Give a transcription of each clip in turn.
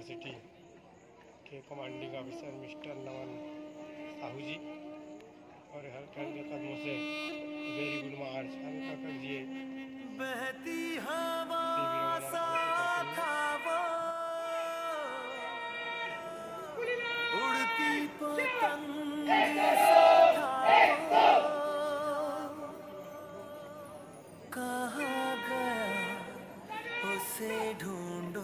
University के commanding officer mister Naman Sahu ji और हल्के हल्के कदमों से वेरी गुड मार्च हल्का कर दिए। बहती हवा सा था वो, उड़ती पतंग सा था वो, कहाँ गया उसे ढूंढो।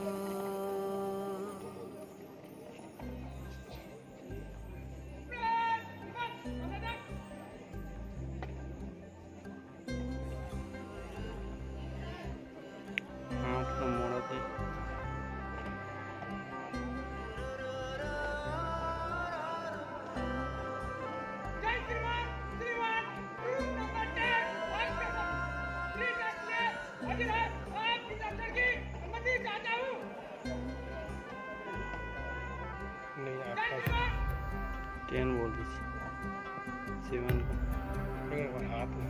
हाथ तो मोड़ा थी। नहीं आपका 10 बोल दी 7 का हाथ में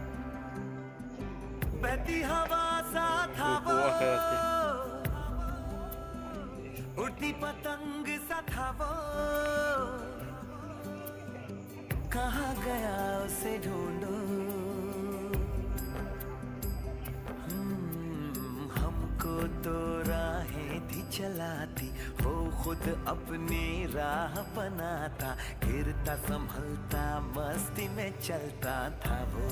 बहती हवा सा था वो, उड़ती पतंग सा था वो, कहाँ गया उसे ढूंढो। हमको तो राहें थी चलाती, वो खुद अपनी राह बनाता, गिरता संभलता मस्ती में चलता था वो।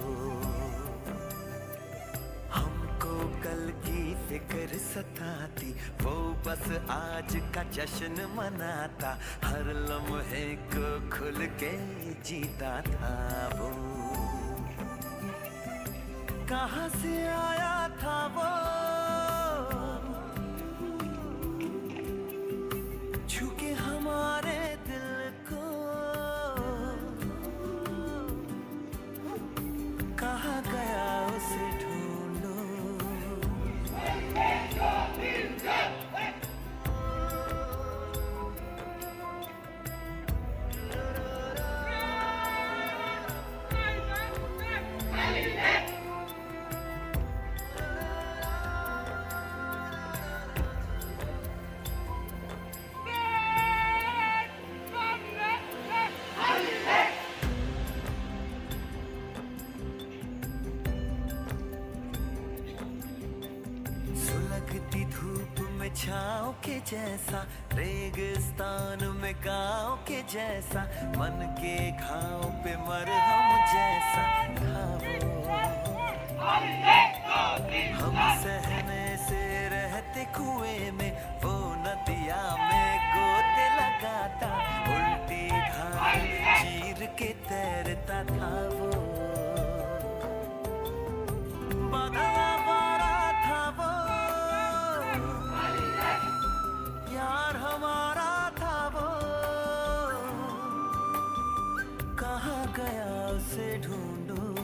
हमको कल की फिक्र सताती, वो बस आज का जश्न मनाता, हर लम्हे को खुल के जीता था वो। कहाँ से आया था वो, छूके हमारे दिल को, कहाँ गया उसे ढूंढो। सुलगती धूप में छाँव के जैसा, रेगिस्तान में गाँव के जैसा, मन के घाव पे मरहम जैसा था वो। हम सहने से रहते कुएं में, वो नदिया में गोते लगाता, उल्टी धार चीर के तैरता था वो। बदला बारा था वो, यार हमारा था वो, कहाँ गया उसे ढूंढो।